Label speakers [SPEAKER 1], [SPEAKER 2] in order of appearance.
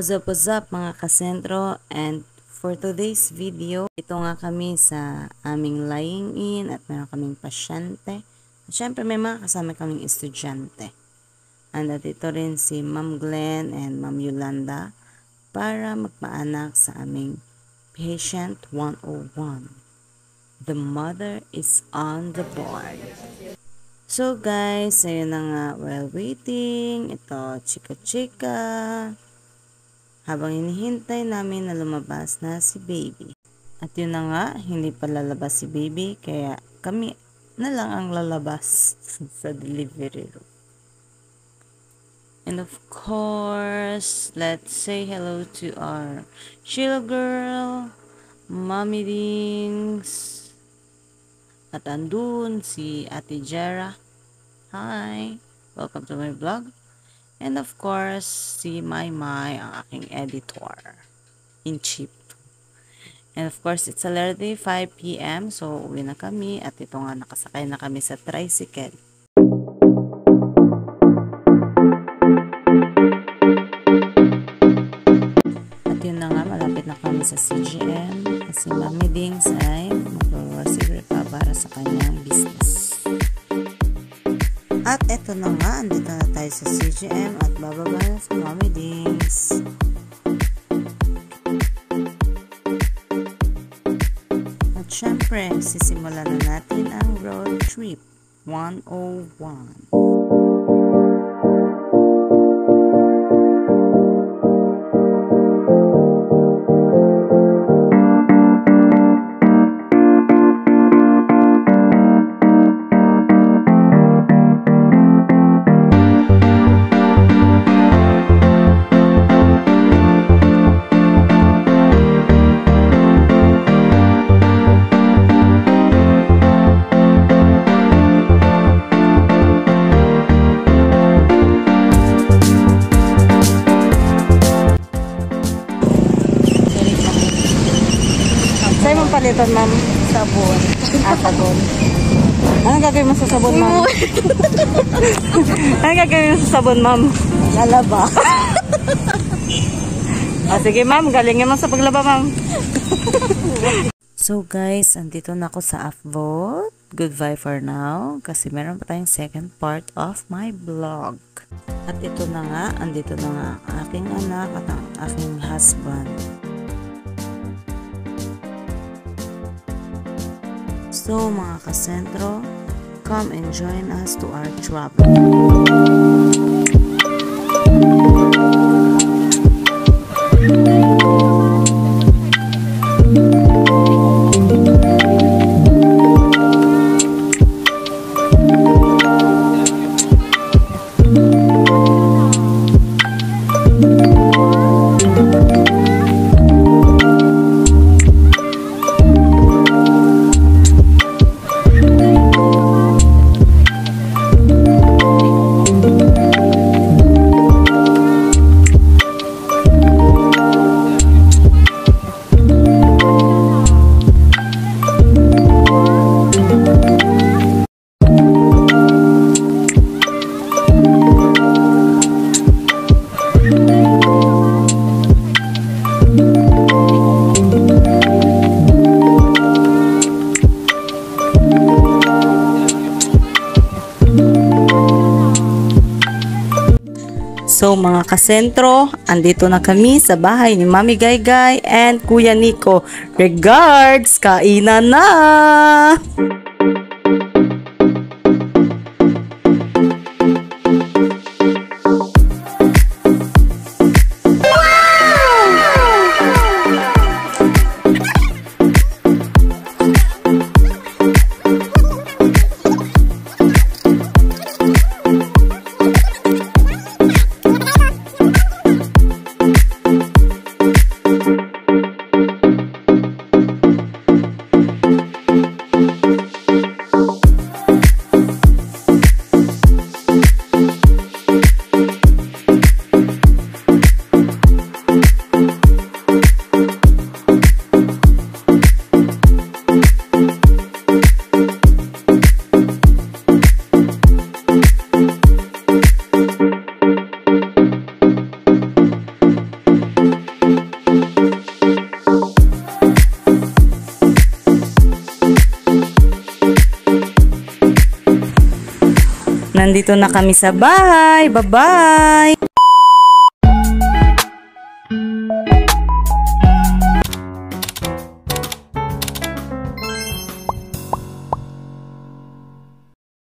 [SPEAKER 1] What's up mga kasentro, and for today's video, ito nga kami sa aming lying in at meron kaming pasyente. At syempre may mga kasama kaming estudyante. And at ito rin si Ma'am Glenn and Ma'am Yolanda para magpaanak sa aming patient 101. The mother is on the board. So guys, ayun na nga, while waiting, ito chika-chika. Habang hinihintay namin na lumabas na si baby. At yun na nga, hindi pa lalabas si baby, kaya kami na lang ang lalabas sa delivery room. And of course, let's say hello to our chill girl, Mommy Dings. At andun si Ate Jera. Hi! Welcome to my vlog. And of course, si Maymay, ang aking editor-in-chief. And of course, it's already 5 PM, so uwi na kami. At ito nga, nakasakay na kami sa tricycle. At yun na nga, malapit na kami sa CGM. Kasi Mami Dings ay mag-receive pa para sa kanyang business. At eto na nga, andito na tayo sa CGM at bababa na sa Mommy Dings. At syempre, sisimulan na natin ang road trip 101. Sa'yo mong palitan, ma'am? Sabon. Sabon. Anong gagawin mo sa sabon, ma'am? Anong gagawin mo sa sabon, ma'am? Lalaba. Sige, ma'am. Galingin mo sa paglaba, ma'am. So, guys, andito na ako sa Afvot. Goodbye for now. Kasi meron pa tayong second part of my vlog. At ito na nga, andito na nga ang aking anak at ang aking husband. So mga kasentro, come and join us to our travel. So mga kasentro, andito na kami sa bahay ni Mami Gaygay and Kuya Nico. Regards! Kainan na! nandito na kami sa bahay. Bye-bye!